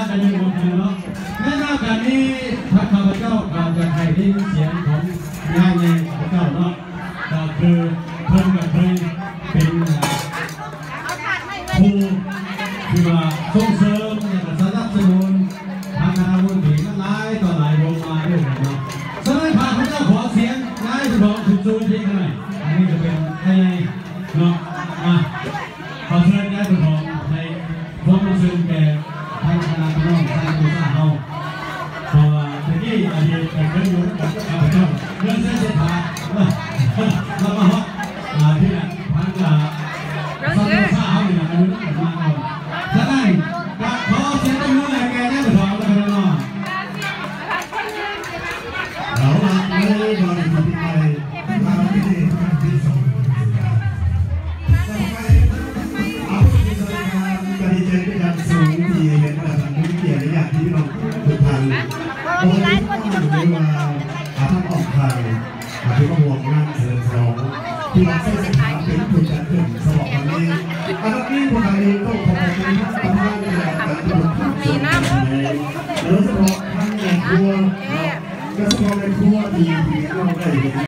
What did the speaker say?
กันอยู่บนเนาะแม่นาการนี้ถ้าข้าพเจ้าการจะให้ได้เสียงของงานในข้าพเจ้าเนาะก็คือเพิ่มกับเพิ่มเป็นครูที่ว่าส่งเสริมสนับสนุนทางคณะบุญถีหลายต่อหลายวงมาด้วยเนาะฉะนั้นข้าพเจ้าขอเสียงนายผู้ร้องคุณจูนที่หน่อยอันนี้จะเป็นให้เนาะขอเชิญนายผู้ร้องในความรู้สึกแก่ทางคณะผู้ร้องทางผู้สร้างเราพอตะกี้อดีตเคยอยู่กับข้าพเจ้าเรื่องเส้นเส้นทางเรามาฮะที่นั่นทางสร้างผู้สร้างเขาเนี่ยอายุประมาณนั้นฉะนั้นขอเสียงปรบมือให้แก่นายผู้ร้องแล้วกันเนาะเราไม่ได้บริสุทธิ์ใจเราไม่ได้ทำที่สุดเอาที่สำคัญก็ดีใจเป็นอย่างสูงที่เห็นว่าทางนี้เกี่ยวกับอย่างที่เราทุกท่านโอ้ยต้องถือว่าท่านออกไทยถือว่าห่วงงานเสริมสองที่เราเส้นทางเป็นผู้จัดถึงสมองนี้อันนี้คนไทยต้องขอบคุณทำให้ในการตรวจสอบโดยเฉพาะทั้งในครัวก็เฉพาะในครัวที่เราได้